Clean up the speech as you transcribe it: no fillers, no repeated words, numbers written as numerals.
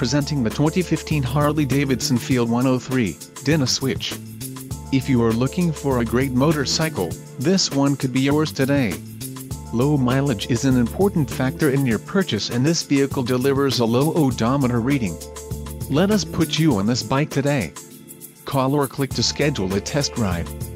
presenting the 2015 Harley-Davidson FLD103 DYNA switch. If you are looking for a great motorcycle, this one could be yours today. Low mileage is an important factor in your purchase, and this vehicle delivers a low odometer reading. Let us put you on this bike today. Call or click to schedule a test ride.